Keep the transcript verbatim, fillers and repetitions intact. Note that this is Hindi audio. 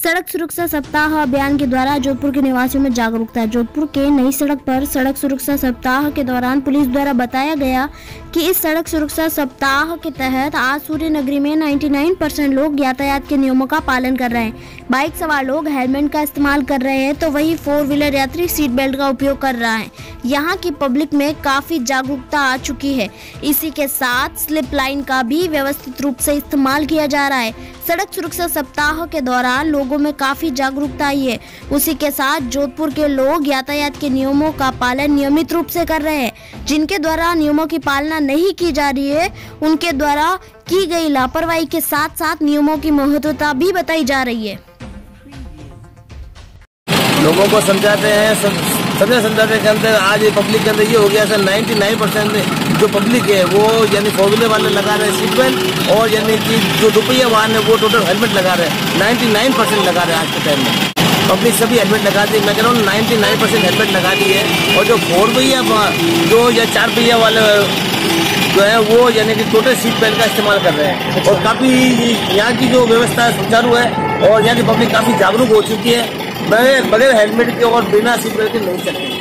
सड़क सुरक्षा सप्ताह अभियान के द्वारा जोधपुर के निवासियों में जागरूकता। जोधपुर के नई सड़क पर सड़क सुरक्षा सप्ताह के दौरान पुलिस द्वारा बताया गया कि इस सड़क सुरक्षा सप्ताह के तहत आज सूर्य नगरी में निन्यानवे परसेंट लोग यातायात के नियमों का पालन कर रहे हैं। बाइक सवार लोग हेलमेट का इस्तेमाल कर रहे हैं तो वही फोर व्हीलर यात्री सीट बेल्ट का उपयोग कर रहा है। यहाँ की पब्लिक में काफी जागरूकता आ चुकी है। इसी के साथ स्लिप लाइन का भी व्यवस्थित रूप से इस्तेमाल किया जा रहा है। सड़क सुरक्षा सप्ताह के दौरान लोगों में काफी जागरूकता आई है। उसी के साथ जोधपुर के लोग यातायात के नियमों का पालन नियमित रूप से कर रहे हैं। जिनके द्वारा नियमों की पालना नहीं की जा रही है उनके द्वारा की गई लापरवाही के साथ साथ नियमों की महत्वता भी बताई जा रही है। लोगों को समझाते हैं, समझा समझाते के अंदर आज ये पब्लिक के अंदर ये हो गया सर निन्यानवे परसेंट जो पब्लिक है वो यानी फोर व्हीलर वाले लगा रहे हैं सीट बेल्ट, और यानी कि जो दुपहिया वाहन है वो टोटल हेलमेट लगा रहे हैं। निन्यानवे परसेंट लगा रहे हैं आज के टाइम में पब्लिक, सभी हेलमेट लगा दी। मैं कह रहा हूँ निन्यानवे परसेंट हेलमेट लगा दी है। और जो फोर पहिया जो या चार पहिया वाले जो है वो यानी कि टोटल सीट बेल्ट का इस्तेमाल कर रहे हैं। और काफी यहाँ की जो व्यवस्था सुचारू है और यहाँ की पब्लिक काफी जागरूक हो चुकी है। बगैर बगैर हेलमेट के और बिना सीट बेल्ट के नहीं चलते।